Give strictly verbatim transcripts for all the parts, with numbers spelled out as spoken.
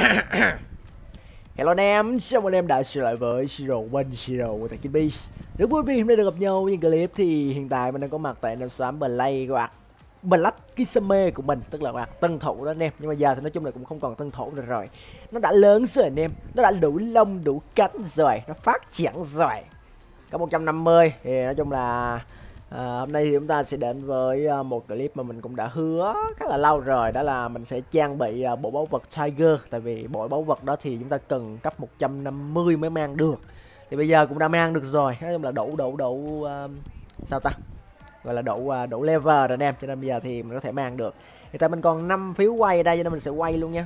Hello anh em, chào mừng anh em đã trở lại với Siro One Siro của Thầy Kim Bi. Rất vui vì hôm nay được gặp nhau những clip thì hiện tại mình đang có mặt tại năm xóm Play các bạn. Black Kisame của mình, tức là bạn tân thủ đó anh em. Nhưng mà giờ thì nói chung là cũng không còn tân thủ được rồi. Nó đã lớn rồi anh em, nó đã đủ lông, đủ cánh rồi, nó phát triển rồi. Có một trăm năm mươi thì nói chung là À, hôm nay thì chúng ta sẽ đến với uh, một clip mà mình cũng đã hứa khá là lâu rồi. Đó là mình sẽ trang bị uh, bộ báu vật Tiger. Tại vì bộ báu vật đó thì chúng ta cần cấp một trăm năm mươi mới mang được. Thì bây giờ cũng đã mang được rồi. Nói chung là đủ đủ đủ uh, sao ta, gọi là đủ uh, đủ level rồi anh em. Cho nên bây giờ thì mình có thể mang được. Thì tại mình còn năm phiếu quay ở đây cho nên mình sẽ quay luôn nha.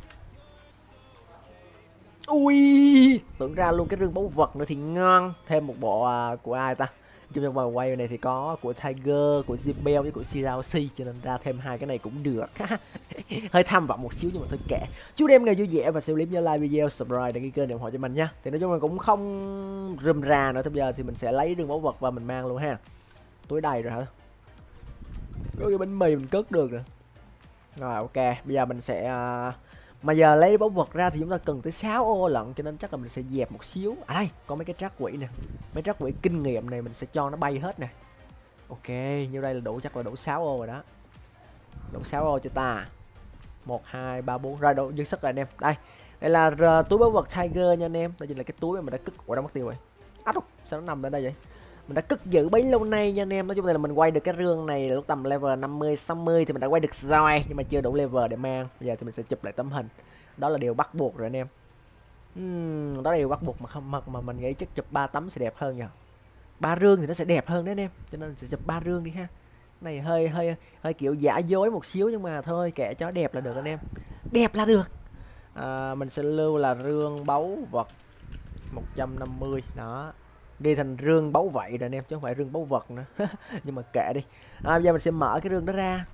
Ui, tưởng ra luôn cái rương báu vật nữa thì ngon. Thêm một bộ uh, của ai ta. Trong trong vòng quay này thì có của Tiger, của Zibel với của Shiraushi, cho nên ra thêm hai cái này cũng được. Hơi tham vọng một xíu nhưng mà thôi kệ. Chúc em ngày vui vẻ và xem clip nhớ like video, subscribe đăng ký kênh để ủng hộ cho mình nha. Thì nói chung là cũng không rườm rà nữa. Bây giờ thì mình sẽ lấy đường báu vật và mình mang luôn ha. Túi đầy rồi hả? Có cái bánh mì mình cất được rồi. Rồi ok, bây giờ mình sẽ uh... mà giờ lấy báu vật ra thì chúng ta cần tới sáu ô lận, cho nên chắc là mình sẽ dẹp một xíu. À đây, có mấy cái trác quỷ nè. Mấy trác quỷ kinh nghiệm này mình sẽ cho nó bay hết nè. Ok, như đây là đủ, chắc là đủ sáu ô rồi đó. Đủ sáu ô cho ta. một hai ba bốn rồi, đủ dư sức rồi anh em. Đây. Đây là uh, túi báu vật Tiger nha anh em. Đây chính là cái túi mà mình đã cất. Ủa đâu mất tiêu rồi. Á, sao nó nằm ở đây vậy? Mình đã cất giữ bấy lâu nay nha anh em. Nói chung là mình quay được cái rương này lúc tầm level năm mươi sáu mươi thì mình đã quay được rồi, nhưng mà chưa đủ level để mang. Bây giờ thì mình sẽ chụp lại tấm hình. Đó là điều bắt buộc rồi anh em. uhm, Đó là điều bắt buộc mà không mà, mà mình nghĩ chắc chụp ba tấm sẽ đẹp hơn nhờ. Ba rương thì nó sẽ đẹp hơn đấy anh em, cho nên sẽ chụp ba rương đi ha. Này hơi hơi hơi kiểu giả dối một xíu, nhưng mà thôi kệ cho đẹp là được anh em. Đẹp là được. À, mình sẽ lưu là rương báu vật một trăm năm mươi đó, ghi thành rương báu vậy rồi anh em, chứ không phải rương báu vật nữa. Nhưng mà kệ đi. À, bây giờ mình sẽ mở cái rương đó ra.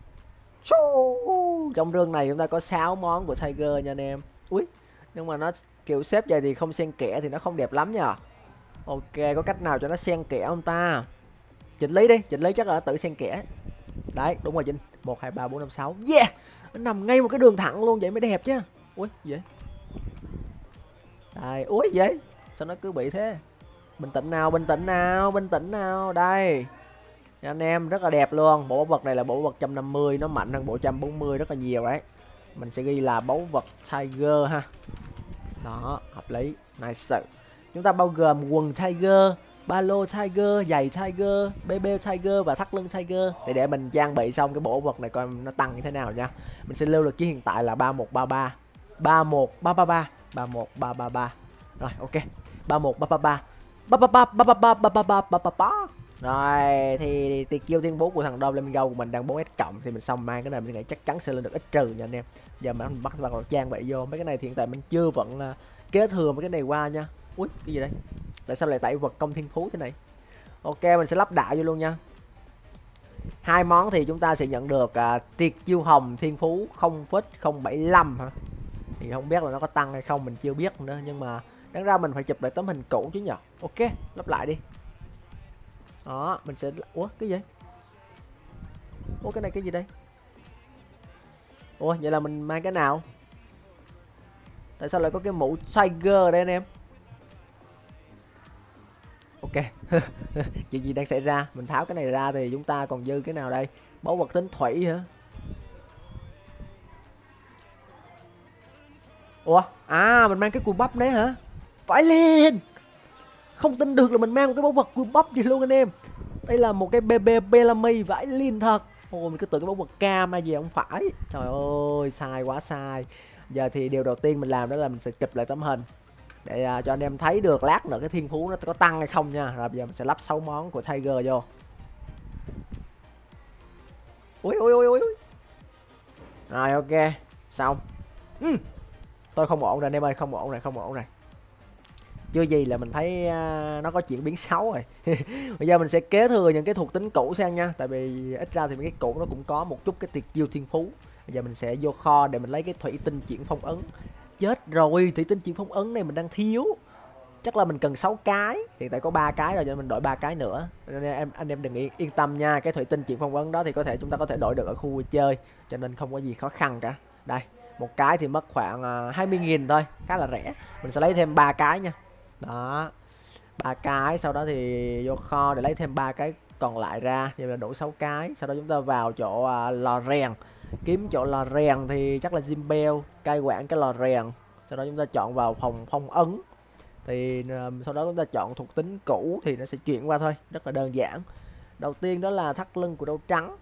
Trong rương này chúng ta có sáu món của Tiger nha anh em. Ui, nhưng mà nó kiểu xếp vậy thì không xen kẽ thì nó không đẹp lắm nha. Ok, có cách nào cho nó xen kẽ không ta? Chỉnh lý đi, chỉnh lý chắc là tự xen kẽ. Đấy, đúng rồi Chỉnh. một hai ba bốn năm sáu. Yeah. Nó nằm ngay một cái đường thẳng luôn vậy mới đẹp chứ. Ui, gì vậy? Đây, ui gì vậy? Sao nó cứ bị thế? Bình tĩnh nào, bình tĩnh nào, bình tĩnh nào. Đây nha anh em, rất là đẹp luôn. Bộ báu vật này là bộ báu vật một trăm năm mươi, nó mạnh hơn bộ một trăm bốn mươi rất là nhiều đấy. Mình sẽ ghi là báu vật Tiger ha. Đó, hợp lý, nice. Chúng ta bao gồm quần Tiger, ba lô Tiger, giày Tiger, bê bê Tiger và thắt lưng Tiger. Thì để mình trang bị xong cái bộ vật này coi nó tăng như thế nào nha. Mình sẽ lưu được chứ hiện tại là ba một ba ba, ba một ba ba ba, ba một ba ba ba. Rồi ok, ba một ba ba ba, ba ba ba ba ba ba ba ba ba ba ba. Rồi thì tiệt chiêu thiên phú của thằng Dom Flamingo của mình đang bốn S cộng, thì mình xong mang cái này mình nghĩ chắc chắn sẽ lên được ít trừ nha anh em. Giờ mình bắt vào trang bị vô mấy cái này thì hiện tại mình chưa vẫn uh, kế thừa mấy cái này qua nha. Ui cái gì đây? Tại sao lại tẩy vật công thiên phú thế này? Ok, mình sẽ lắp đạo vô luôn nha. Hai món thì chúng ta sẽ nhận được uh, tiệt chiêu hồng thiên phú không phẩy không bảy lăm hả? Thì không biết là nó có tăng hay không, mình chưa biết nữa, nhưng mà đáng ra mình phải chụp lại tấm hình cũ chứ nhở. Ok, lắp lại đi. Đó, mình sẽ... Ủa, cái gì? Ủa, cái này cái gì đây? Ủa, vậy là mình mang cái nào? Tại sao lại có cái mũ Tiger đây anh em? Ok. Chuyện gì đang xảy ra? Mình tháo cái này ra thì chúng ta còn dư cái nào đây? Báu vật tính thủy hả? Ủa? À, mình mang cái cùi bắp đấy hả? Phải lên! Không tin được là mình mang một cái báu vật cùi bắp gì luôn anh em. Đây là một cái bê bê Bellamy, vãi liên thật. Ôi mình cứ tưởng cái báu vật cam hay gì không phải. Trời ơi, sai quá sai. Giờ thì điều đầu tiên mình làm đó là mình sẽ chụp lại tấm hình để uh, cho anh em thấy được lát nữa cái thiên phú nó có tăng hay không nha. Rồi bây giờ mình sẽ lắp sáu món của Tiger vô. Ui ui ui ui. Rồi ok, xong. uhm. Tôi không ổn rồi anh em ơi, không ổn này, không ổn này. Chưa gì là mình thấy uh, nó có chuyển biến xấu rồi. Bây giờ mình sẽ kế thừa những cái thuộc tính cũ sang nha. Tại vì ít ra thì cái cũ nó cũng có một chút cái tuyệt chiêu thiên phú. Bây giờ mình sẽ vô kho để mình lấy cái thủy tinh chuyển phong ấn. Chết rồi, thủy tinh chuyển phong ấn này mình đang thiếu. Chắc là mình cần sáu cái. Hiện tại có ba cái rồi, cho nên mình đổi ba cái nữa. Nên em anh em đừng yên, yên tâm nha. Cái thủy tinh chuyển phong ấn đó thì có thể chúng ta có thể đổi được ở khu vui chơi, cho nên không có gì khó khăn cả. Đây, Một cái thì mất khoảng uh, hai mươi nghìn thôi, khá là rẻ. Mình sẽ lấy thêm ba cái nha. Đó, ba cái, sau đó thì vô kho để lấy thêm ba cái còn lại ra, vậy là đủ sáu cái. Sau đó chúng ta vào chỗ uh, lò rèn, kiếm chỗ lò rèn thì chắc là Zimbel cai quản cái lò rèn. Sau đó chúng ta chọn vào phòng phong ấn, thì uh, sau đó chúng ta chọn thuộc tính cũ thì nó sẽ chuyển qua thôi, rất là đơn giản. Đầu tiên đó là thắt lưng của đấu trắng.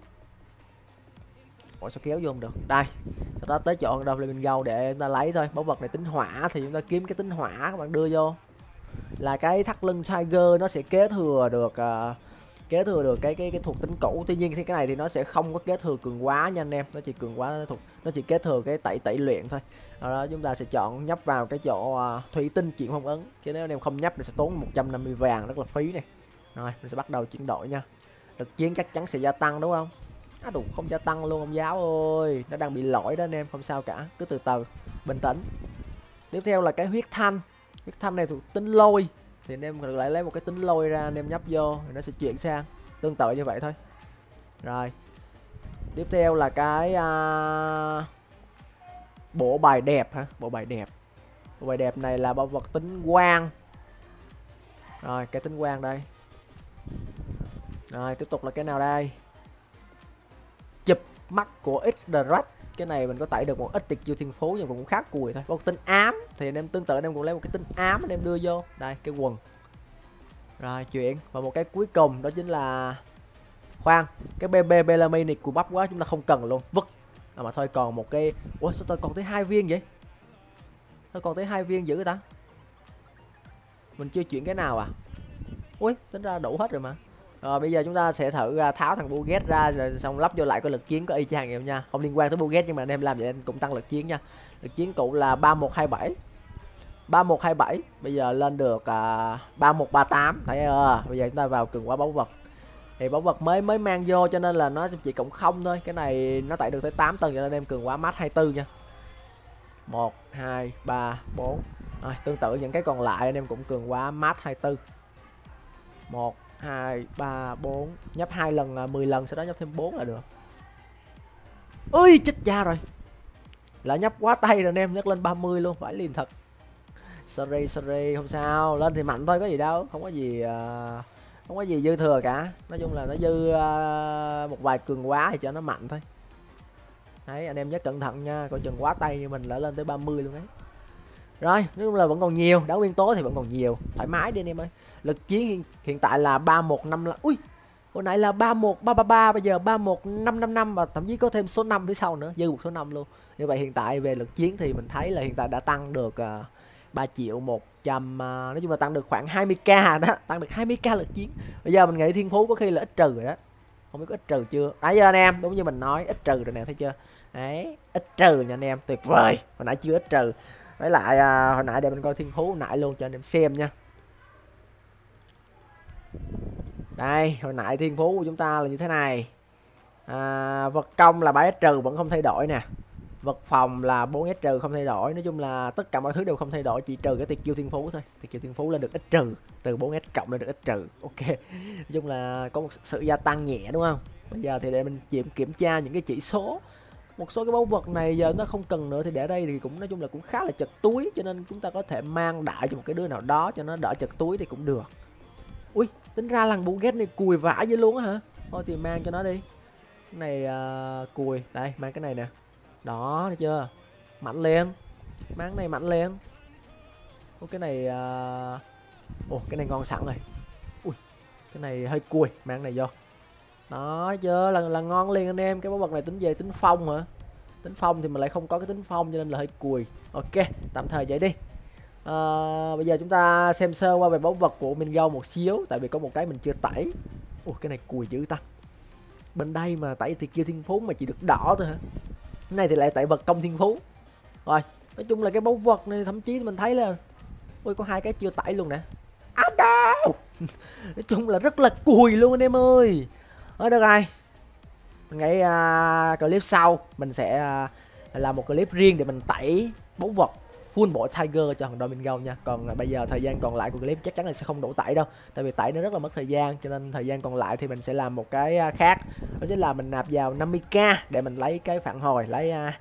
Ủa sao kéo vô không được, đây. Sau đó tới chọn đâu mình gâu để chúng ta lấy thôi. Báu vật này tính hỏa thì chúng ta kiếm cái tính hỏa các bạn đưa vô, là cái thắt lưng Tiger nó sẽ kế thừa được uh, kế thừa được cái cái cái thuộc tính cũ. Tuy nhiên thì cái này thì nó sẽ không có kế thừa cường quá nha anh em, nó chỉ cường quá thuộc, nó chỉ kế thừa cái tẩy tẩy luyện thôi. Sau đó chúng ta sẽ chọn nhấp vào cái chỗ uh, thủy tinh chuyển phong ấn, chứ nếu anh em không nhấp thì sẽ tốn một trăm năm mươi vàng, rất là phí này. Rồi mình sẽ bắt đầu chuyển đổi nha. Lực chiến chắc chắn sẽ gia tăng đúng không? À, đủ không gia tăng luôn ông giáo ơi, nó đang bị lỗi đó anh em, không sao cả, cứ từ từ bình tĩnh. Tiếp theo là cái huyết thanh. Huyết thanh này thuộc tính lôi, thì anh em lại lấy một cái tính lôi ra, anh em nhấp vô thì nó sẽ chuyển sang tương tự như vậy thôi. Rồi tiếp theo là cái uh, bộ bài đẹp hả? Bộ bài đẹp. Bộ bài đẹp này là bảo vật tính quang. Rồi cái tính quang đây. Rồi tiếp tục là cái nào đây? Chụp mắt của Xdrad. Cái này mình có tẩy được một ít tiệt chiêu thiên phú nhưng cũng khá cùi thôi. Có tính ám thì anh em tương tự anh em cũng lấy một cái tính ám anh em đưa vô. Đây cái quần. Rồi chuyển. Và một cái cuối cùng đó chính là khoan, cái bê bê Bellamy này của bắp quá chúng ta không cần luôn, vứt. À mà thôi còn một cái. Ủa sao tôi còn tới hai viên vậy? Sao còn tới hai viên dữ ta? Mình chưa chuyển cái nào à? Ui tính ra đủ hết rồi mà. Rồi bây giờ chúng ta sẽ thử tháo thằng Buget ra rồi xong lắp vô lại cái lực chiến có y chang em nha. Không liên quan tới Buget nhưng mà anh em làm vậy anh cũng tăng lực chiến nha. Lực chiến cũ là ba một hai bảy. ba một hai bảy bây giờ lên được uh, ba một ba tám. Thấy chưa? Bây giờ chúng ta vào cường hóa báu vật. Thì báu vật mới mới mang vô cho nên là nó chỉ cộng không thôi. Cái này nó tải được tới tám tầng cho nên em cường hóa mát hai mươi tư nha. một hai ba bốn. Rồi tương tự những cái còn lại anh em cũng cường hóa mát hai mươi tư. một hai ba bốn, nhấp hai lần mười lần, sau đó nhấp thêm bốn là được. Ui chết cha rồi, lại nhấp quá tay rồi anh em, nhấc lên ba mươi luôn, phải liền thật. Sorry sorry, không sao, lên thì mạnh thôi có gì đâu, không có gì uh, không có gì dư thừa cả. Nói chung là nó dư uh, một vài cường quá thì cho nó mạnh thôi. Đấy anh em nhớ cẩn thận nha, coi chừng quá tay như mình lại lên tới ba mươi luôn đấy. Rồi nói chung là vẫn còn nhiều, đá nguyên tố thì vẫn còn nhiều, thoải mái đi anh em ơi. Lực chiến hiện, hiện tại là ba một năm. Ui hồi nãy là ba một ba ba ba, bây giờ ba một năm năm năm và thậm chí có thêm số năm phía sau nữa, dư một số năm luôn. Như vậy hiện tại về lực chiến thì mình thấy là hiện tại đã tăng được uh, ba triệu một trăm, uh, nói chung là tăng được khoảng hai mươi k đó, tăng được hai mươi k lực chiến. Bây giờ mình nghĩ thiên phú có khi là ít trừ rồi đó, không biết có ít trừ chưa. Nãy giờ anh em đúng như mình nói, ít trừ rồi nè, thấy chưa? Đấy ít trừ nha anh em, tuyệt vời. Hồi nãy chưa ít trừ. Với lại uh, hồi nãy để mình coi thiên phú hồi nãy luôn cho anh em xem nha. Đây hồi nãy thiên phú của chúng ta là như thế này. À, vật công là bảy s trừ vẫn không thay đổi nè. Vật phòng là bốn s trừ không thay đổi. Nói chung là tất cả mọi thứ đều không thay đổi, chỉ trừ cái tiệt chiêu thiên phú thôi. Tiệt chiêu thiên phú lên được ít trừ, từ bốn s cộng lên được ít trừ. Ok. Nói chung là có một sự gia tăng nhẹ đúng không? Bây giờ thì để mình kiểm kiểm tra những cái chỉ số. Một số cái báu vật này giờ nó không cần nữa thì để đây thì cũng nói chung là cũng khá là chật túi, cho nên chúng ta có thể mang đại cho một cái đứa nào đó cho nó đỡ chật túi thì cũng được. Ui tính ra lằng Buget này cùi vãi với luôn á hả? Thôi thì mang cho nó đi. Cái này uh, cùi, đây mang cái này nè. Đó thấy chưa? Mạnh lên. Mang cái này mạnh lên. Ủa cái này uh... Ồ cái này ngon sẵn rồi. Ui cái này hơi cùi, mang cái này vô. Đó thấy chưa? Là, là ngon liền anh em. Cái báu vật này tính về tính phong hả? Tính phong thì mình lại không có cái tính phong cho nên là hơi cùi. Ok tạm thời vậy đi. À, bây giờ chúng ta xem sơ qua về báu vật của Mingo một xíu, tại vì có một cái mình chưa tẩy. Ủa cái này cùi dữ ta. Bên đây mà tẩy thì kia thiên phú mà chỉ được đỏ thôi hả? Cái này thì lại tẩy vật công thiên phú. Rồi nói chung là cái báu vật này thậm chí mình thấy là ôi có hai cái chưa tẩy luôn nè. À, đâu. Nói chung là rất là cùi luôn anh em ơi. Ở được rồi. Mình nghĩ uh, clip sau mình sẽ uh, làm một clip riêng để mình tẩy báu vật full bộ Tiger cho thằng Domingo nha. Còn bây giờ thời gian còn lại của clip chắc chắn là sẽ không đủ tẩy đâu, tại vì tẩy nó rất là mất thời gian, cho nên thời gian còn lại thì mình sẽ làm một cái khác, đó chính là mình nạp vào năm mươi k để mình lấy cái phản hồi, lấy uh,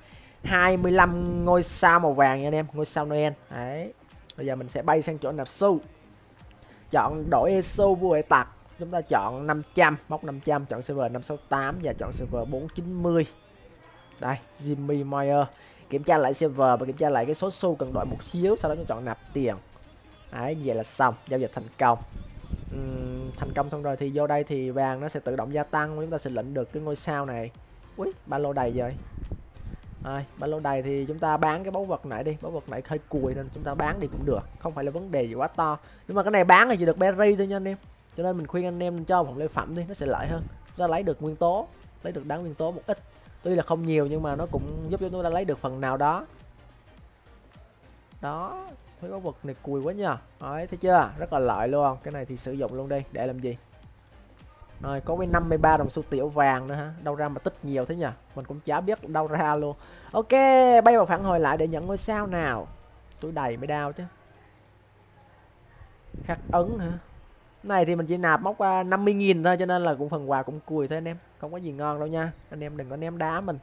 hai mươi lăm ngôi sao màu vàng nha anh em, ngôi sao Noel. Đấy. Bây giờ mình sẽ bay sang chỗ nạp xu. Chọn đổi e ét o vua hải tặc. Chúng ta chọn năm trăm, móc năm trăm, chọn server năm sáu tám và chọn server bốn chín mươi. Đây, Jimmy Moyer. Kiểm tra lại server và kiểm tra lại cái số xu cần đổi một xíu, sau đó chúng chọn nạp tiền. Đấy, như vậy là xong, giao dịch thành công. Uhm, thành công xong rồi thì vô đây thì vàng nó sẽ tự động gia tăng, chúng ta sẽ lĩnh được cái ngôi sao này. Ui, ba lô đầy rồi. Rồi, ba lô đầy thì chúng ta bán cái báu vật này đi, báu vật này hơi cùi nên chúng ta bán đi cũng được, không phải là vấn đề gì quá to. Nhưng mà cái này bán thì chỉ được berry thôi nha anh em. Cho nên mình khuyên anh em cho phòng lễ phẩm đi, nó sẽ lợi hơn. Chúng ta lấy được nguyên tố, lấy được đáng nguyên tố một ít. Tuy là không nhiều nhưng mà nó cũng giúp cho chúng ta lấy được phần nào đó. Đó, thấy báu vật này cùi quá nha. Đấy, thấy chưa? Rất là lợi luôn. Cái này thì sử dụng luôn đi, để làm gì? Rồi, có cái năm mươi ba đồng xu tiểu vàng nữa hả? Đâu ra mà tích nhiều thế nhỉ? Mình cũng chả biết đâu ra luôn. Ok, bay vào phản hồi lại để nhận ngôi sao nào. Túi đầy mới đau chứ. Khắc ấn hả? Này thì mình chỉ nạp móc năm mươi nghìn thôi, cho nên là cũng phần quà cũng cùi thôi anh em. Không có gì ngon đâu nha. Anh em đừng có ném đá mình.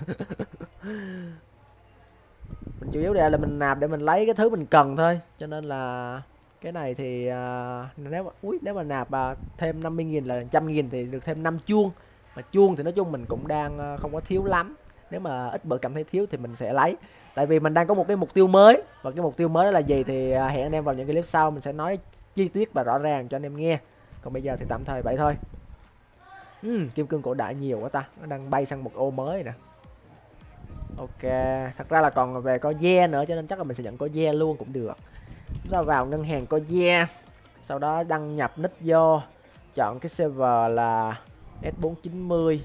Mình chủ yếu là mình nạp để mình lấy cái thứ mình cần thôi. Cho nên là cái này thì uh, nếu mà úi, nếu mà nạp uh, thêm năm mươi nghìn là một trăm nghìn thì được thêm năm chuông. Mà chuông thì nói chung mình cũng đang uh, không có thiếu lắm. Nếu mà ít bữa cảm thấy thiếu thì mình sẽ lấy. Tại vì mình đang có một cái mục tiêu mới. Và cái mục tiêu mới đó là gì thì uh, hẹn anh em vào những cái clip sau mình sẽ nói chi tiết và rõ ràng cho anh em nghe. Còn bây giờ thì tạm thời vậy thôi. uhm, Kim cương cổ đại nhiều quá ta. Nó đang bay sang một ô mới nè. Ok, thật ra là còn về có ve nữa, cho nên chắc là mình sẽ nhận có ve luôn cũng được. Chúng ta vào ngân hàng Coye, sau đó đăng nhập nick vô, chọn cái server là S bốn chín mươi.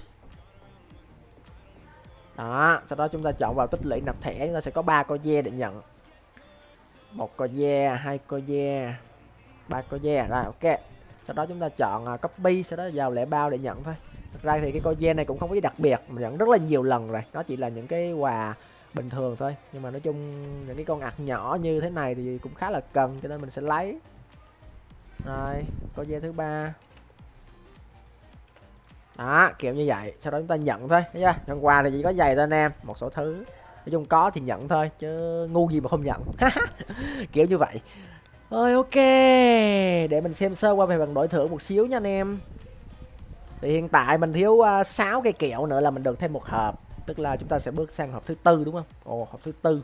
Đó, sau đó chúng ta chọn vào tích lũy nạp thẻ, chúng ta sẽ có ba Coye để nhận. Một Coye, hai Coye, ba Coye. Rồi ok. Sau đó chúng ta chọn uh, copy, sau đó vào lẻ bao để nhận thôi. Thật ra thì cái Coye này cũng không có gì đặc biệt, mình nhận rất là nhiều lần rồi. Nó chỉ là những cái quà bình thường thôi, nhưng mà nói chung những cái con ạc nhỏ như thế này thì cũng khá là cần, cho nên mình sẽ lấy. Rồi, Coye thứ ba. Đó, kiểu như vậy. Sau đó chúng ta nhận thôi, thấy chưa? Nhận quà thì chỉ có giày thôi anh em, một số thứ. Nói chung có thì nhận thôi, chứ ngu gì mà không nhận. Kiểu như vậy. Rồi ok, để mình xem sơ qua về phần đổi thưởng một xíu nha anh em. Thì hiện tại mình thiếu uh, sáu cây kẹo nữa là mình được thêm một hộp. Tức là chúng ta sẽ bước sang hộp thứ tư đúng không? Ồ, hộp thứ tư.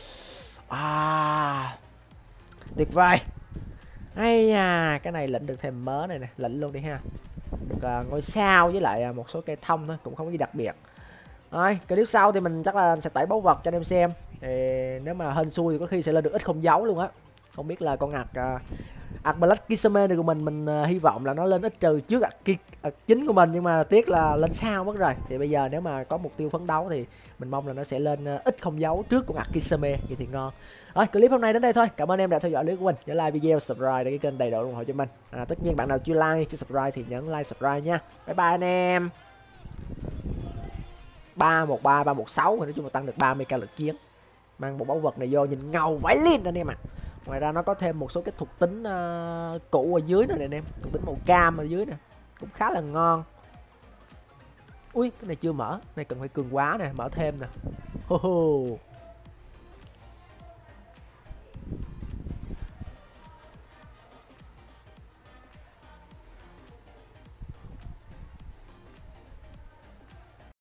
À, tuyệt vời. Hay à, cái này lĩnh được thêm mớ này nè, lĩnh luôn đi ha. Được uh, ngôi sao với lại uh, một số cây thông thôi, cũng không có gì đặc biệt. Rồi, clip sau thì mình chắc là sẽ tải báu vật cho anh em xem. Thì nếu mà hên xui thì có khi sẽ lên được ít không dấu luôn á. Không biết là con ạc uh, ạc Black Kisame này của mình mình uh, hy vọng là nó lên ít trừ trước ạc, ạc chính của mình, nhưng mà tiếc là lên sao mất rồi. Thì bây giờ nếu mà có mục tiêu phấn đấu thì mình mong là nó sẽ lên uh, ít không dấu trước con ạc Kisame, vậy thì ngon. Rồi, clip hôm nay đến đây thôi. Cảm ơn em đã theo dõi clip của mình. Nhớ like video, subscribe để cái kênh đầy đủ ủng hộ cho mình. À, tất nhiên bạn nào chưa like, chưa subscribe thì nhấn like, subscribe nha. Bye bye anh em. ba một ba, ba một sáu thì nói chung là tăng được ba mươi k lực chiến. Mang bộ báu vật này vô nhìn ngầu vãi lên anh em ạ. À. Ngoài ra nó có thêm một số cái thuộc tính uh, cũ ở dưới này, này anh em, thuộc tính màu cam ở dưới nè, cũng khá là ngon. Ui, cái này chưa mở, này cần phải cường quá nè, mở thêm nè. Ho ho.